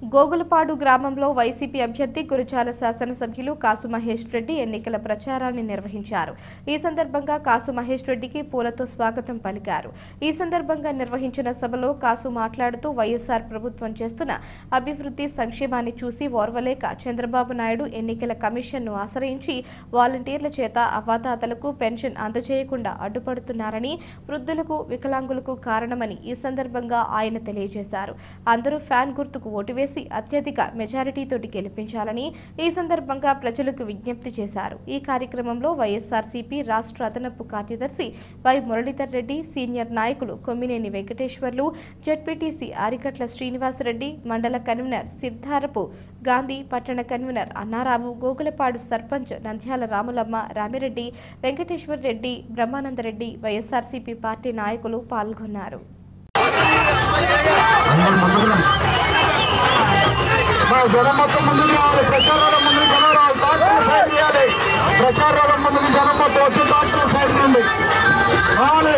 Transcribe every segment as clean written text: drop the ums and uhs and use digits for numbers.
గోగులపాడు గ్రామంలో వైసీపీ అభ్యర్థి గురజాల శాసనసభ్యులు కాసు మహేష్ రెడ్డి ఎన్నికల ప్రచారాన్ని నిర్వహించారు. ఈ సందర్భంగా కాసు మహేష్ రెడ్డికి పూలతో స్వాగతం పలికారు. ఈ సందర్భంగా నిర్వహించిన సభలో కాసు మాట్లాడుతూ వైఎస్ఆర్ ప్రభుత్వం చేస్తున్న అభివృద్ధి సంక్షేమాన్ని చూసి ఓర్వలేక చంద్రబాబు నాయుడు ఎన్నికల కమిషన్ను ఆశ్రయించి వాలంటీర్ల చేత అవ్వాతాతలకు పెన్షన్ అందజేయకుండా అడ్డుపడుతున్నారని, వృద్ధులకు వికలాంగులకు కారణమని ఈ సందర్భంగా ఆయన తెలియజేశారు. అందరూ ఫ్యాన్ గుర్తుకు ఓటు వేసి అత్యధిక మెజారిటీతోటి గెలిపించాలని ఈ సందర్భంగా ప్రజలకు విజ్ఞప్తి చేశారు. ఈ కార్యక్రమంలో వైఎస్ఆర్సీపీ రాష్ట్ర అదనపు కార్యదర్శి వై మురళీధర్ రెడ్డి, సీనియర్ నాయకులు కొమ్మినేని వెంకటేశ్వర్లు, జడ్పీటీసీ ఆరికట్ల శ్రీనివాసరెడ్డి, మండల కన్వీనర్ సిద్ధారపు గాంధీ, పట్టణ convener Annarao, Gogulapadu sarpanch Nandyala Ramulamma, Ramireddy, Venkateshwar Reddy, Brahmanandareddy, YSRCP party నాయకులు పాల్గొన్నారు. జనం మొత్తం ముందుకు రావాలి. ప్రచారాల ముందు జనం డాక్టర్ సైడ్ చేయాలి. ప్రచారాల ముందుకు జనం మొత్తం వచ్చి డాక్టర్ సైడ్ నుండి రావాలి.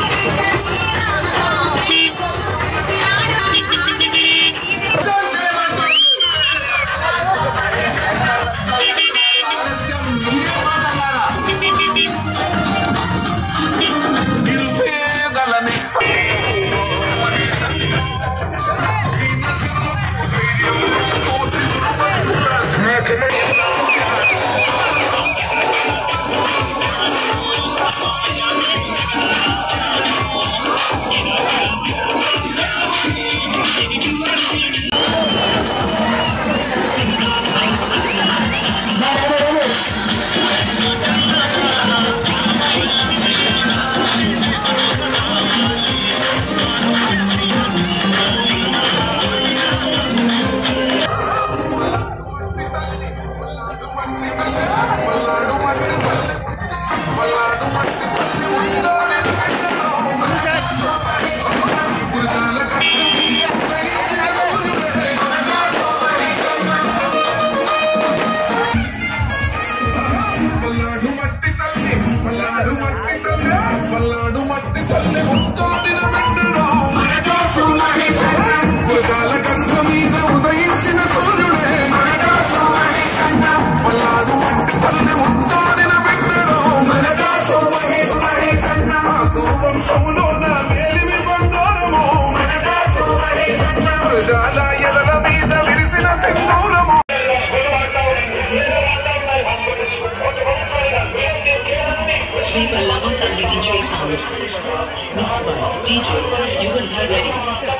DJ sounds mixed by DJ Yugandhar Reddy.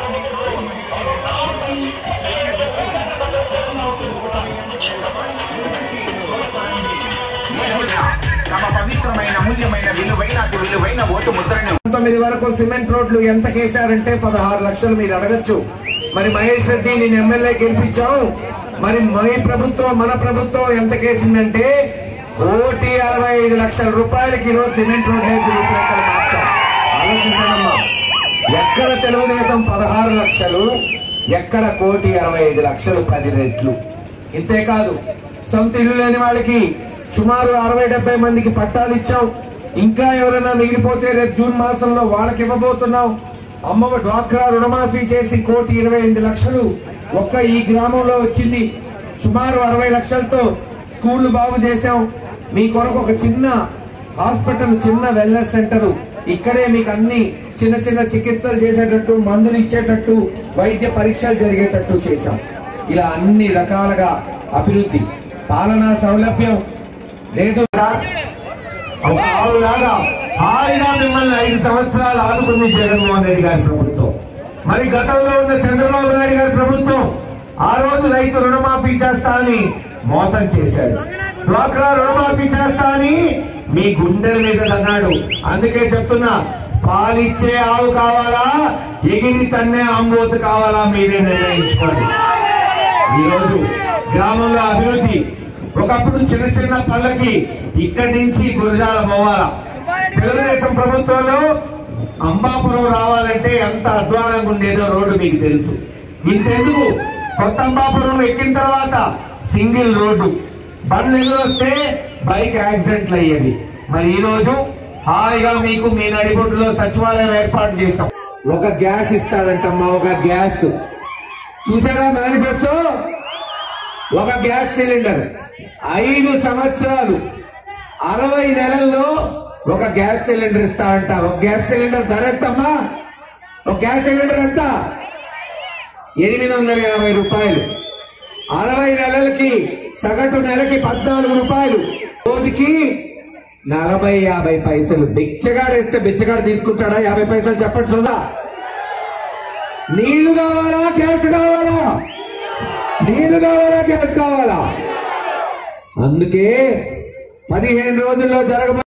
వరకు సిమెంట్ రోడ్లు ఎంత కేసారంటే 16 లక్షలు. మీరు అడగచ్చు, మరి మహేష్ రెడ్డి నేను ఎమ్మెల్యే గెలిపించావు, మరి మన ప్రభుత్వం ఎంత కేసిందంటే 1,65,00,000 రూపాయలకి ఈరోజు సిమెంట్ రోడ్ వేసి రూపురేఖలు మార్చాం. ఆలోచించండమ్మా, ఎక్కడ తెలుగుదేశం 16 లక్షలు, ఎక్కడ 1,65,00,000 10 రెట్లు. ఇంతేకాదు, సొంత ఇల్లు లేని వాళ్ళకి సుమారు 60-70 మందికి పట్టాలు ఇచ్చాం. ఇంకా ఎవరైనా మిగిలిపోతే రేపు జూన్ మాసంలో వాళ్ళకి ఇవ్వబోతున్నాం. అమ్మ డ్వాక్రా రుణమాఫీ చేసి 1,28,00,000 ఒక్క ఈ గ్రామంలో వచ్చింది. సుమారు 60 లక్షలతో స్కూళ్లు బాగు చేశాం. మీ కొరకు ఒక చిన్న హాస్పిటల్, చిన్న వెల్నెస్ సెంటర్, ఇక్కడే మీకు అన్ని చిన్న చిన్న చికిత్సలు చేసేటట్టు, మందులు ఇచ్చేటట్టు, వైద్య పరీక్షలు జరిగేటట్టు చేశాం. ఇలా అన్ని రకాలుగా అభివృద్ధి, పాలనా సౌలభ్యం లేదు. హాయిగా మిమ్మల్ని 5 సంవత్సరాలు ఆదుకుంది జగన్మోహన్ రెడ్డి గారి ప్రభుత్వం. మరి గతంలో ఉన్న చంద్రబాబు నాయుడు గారి ప్రభుత్వం ఆ రోజు రైతు రుణమాఫీ చేస్తా అని మోసం చేశాడు. డ్వాక్రా రుణమాఫీ చేస్తా అని మీ గుండెల మీద అన్నాడు. అందుకే చెప్తున్నా, పాలిచ్చే ఆవు కావాలా, ఎగిరి తన్నే ఆంబోతు కావాలా, మీరే నిర్ణయించుకోండి. ఈరోజు గ్రామంలో అభివృద్ధి, ఒకప్పుడు చిన్న చిన్న పళ్ళకి ఇక్కడి నుంచి గురజాల పోవాలా. తెలుగుదేశం ప్రభుత్వంలో అంబాపురం రావాలంటే ఎంత అధ్వానంగా ఉండేదో రోడ్డు మీకు తెలుసు. ఇంతెందుకు, కొత్త అంబాపురం ఎక్కిన తర్వాత సింగిల్ రోడ్డు, బండ్లు ఎదురొస్తే బైక్ యాక్సిడెంట్లు అయ్యేది. మరి ఈ రోజు హాయిగా మీకు మీ నడిబొడ్డులో సచివాలయం ఏర్పాటు చేశాం. ఒక గ్యాస్ ఇస్తాడంటమ్మా, ఒక గ్యాస్ చూసారా మేనిఫెస్టో? ఒక గ్యాస్ సిలిండర్ 5 సంవత్సరాలు 60 నెలల్లో ఒక గ్యాస్ సిలిండర్ ఇస్తా అంట. ఒక గ్యాస్ సిలిండర్ ధర ఎంతమ్మా? ఒక గ్యాస్ సిలిండర్ ఎంత? 850 రూపాయలు. 60 నెలలకి సగటు నెలకి 14 రూపాయలు, రోజుకి 40-50 పైసలు. బిచ్చగాడేస్తే బిచ్చగాడు తీసుకుంటాడా 50 పైసలు? చెప్పండి చూద్దా. నీళ్లు కావాలా గ్యాస్ కావాలా? నీళ్లు కావాలా గ్యాస్ కావాలా? అందుకే 15 రోజుల్లో జరగబోయే